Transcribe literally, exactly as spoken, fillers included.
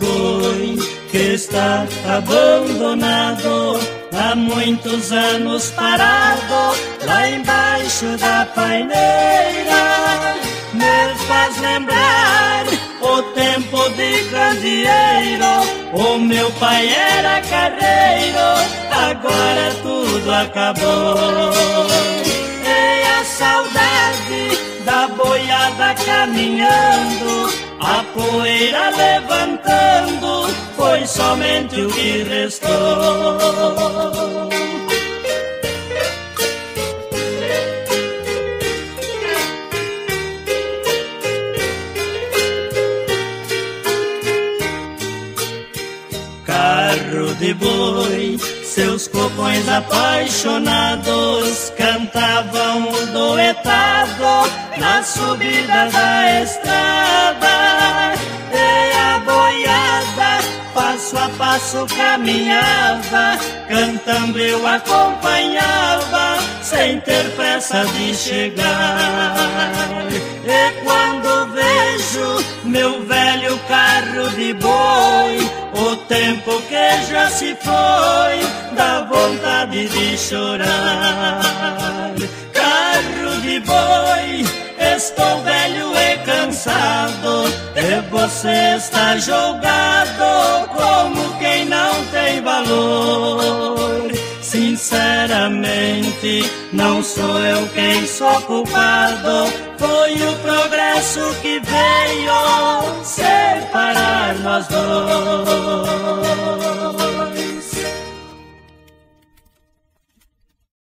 boi que está abandonado, há muitos anos parado, lá embaixo da paineira. Me faz lembrar o tempo de candeeiro, o meu pai era carreiro, agora tudo acabou. E a saudade da boiada caminhando, a poeira levantando, foi somente o que restou. Carro de boi, seus copões apaixonados cantavam duetado na subida da estrada. E a boiada passo a passo caminhava, cantando eu acompanhava, sem ter pressa de chegar. E quando vejo meu velho carro de boi, o tempo que já se foi, dá vontade de chorar. Carro de boi, estou velho e cansado, e você está jogado como quem não tem valor. Sinceramente, não sou eu quem sou culpado, foi o progresso que veio separar nós dois.